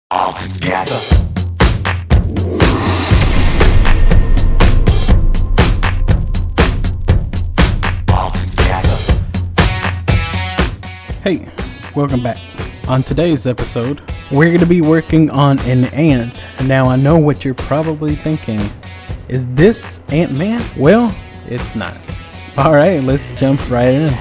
all together. All together. Hey, welcome back. On today's episode, we're going to be working on an ant. Now, I know what you're probably thinking. Is this Ant-Man? Well, it's not. Alright, let's jump right in.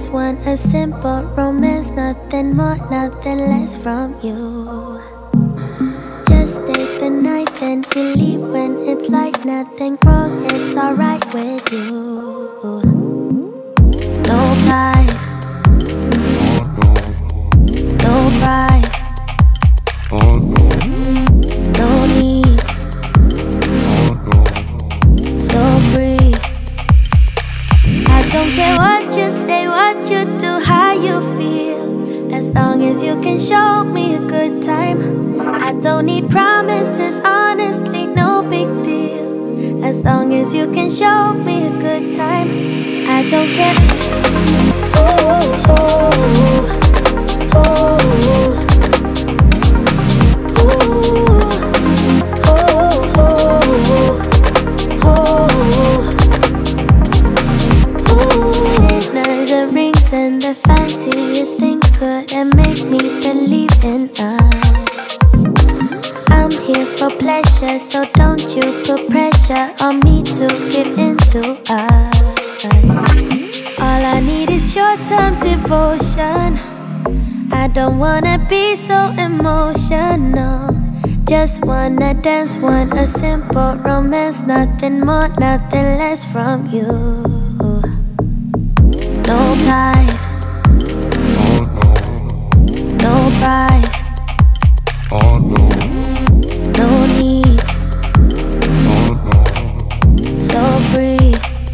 dance, want a simple romance, nothing more, nothing less from you. Just take the night, then you leave when it's like nothing wrong, it's alright with you. No ties, no price, no need, so free. I don't care what you say, what you do, how you feel, as long as you can show me a good time. I don't need promises, honestly, no big deal, as long as you can show me a good time. I don't care. Oh, oh, oh, oh, and the fanciest things couldn't make me believe in us. I'm here for pleasure, so don't you put pressure on me to give into us. All I need is short-term devotion. I don't wanna be so emotional. Just wanna dance, want a simple romance, nothing more, nothing less from you. No ties, no price, no need, so free.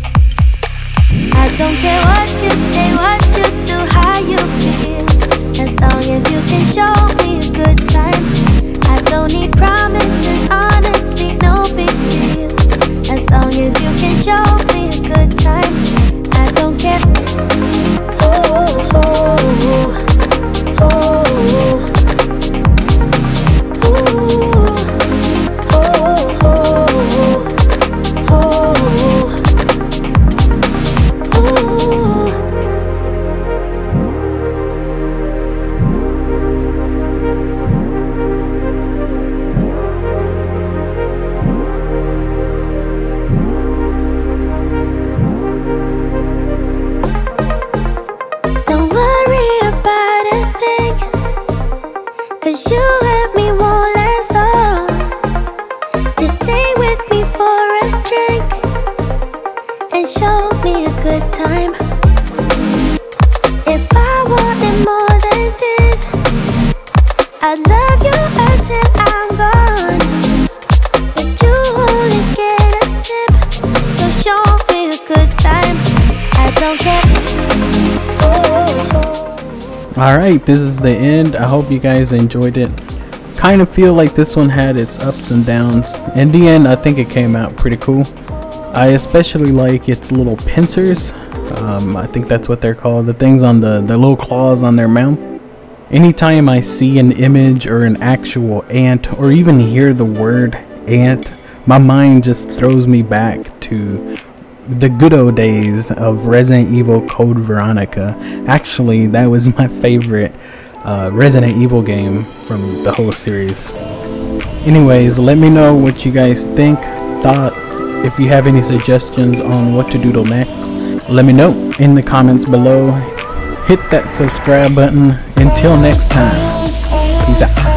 I don't care what you say, what you do, how you feel, as long as you can show me a good time. I don't need promises, honestly, no big deal, as long as you can show me a good time. I don't care. Oh, oh, oh, oh, oh, oh, oh, cause you and me won't last long. Just stay with me for a drink and show me a good time. If I wanted more than this, I'd love you until I'm gone, but you only get a sip, so show me a good time. I don't care. Oh, oh, oh. Alright, this is the end. I hope you guys enjoyed it. Kind of feel like this one had its ups and downs. In the end, I think it came out pretty cool. I especially like its little pincers. I think that's what they're called. The things on the little claws on their mouth. Anytime I see an image or an actual ant, or even hear the word ant, my mind just throws me back to the good old days of Resident Evil Code Veronica. Actually, that was my favorite Resident Evil game from the whole series. Anyways, let me know what you guys think, thought. If you have any suggestions on what to do till next, let me know in the comments below. Hit that subscribe button. Until next time, peace out.